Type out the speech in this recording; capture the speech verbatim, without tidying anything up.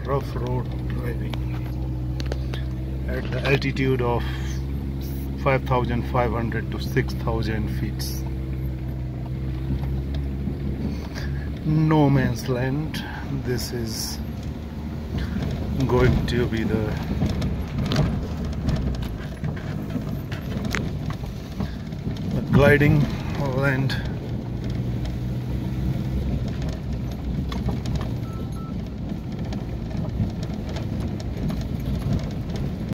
rough road driving at the altitude of five thousand five hundred to six thousand feet. No man's land. This is going to be the gliding land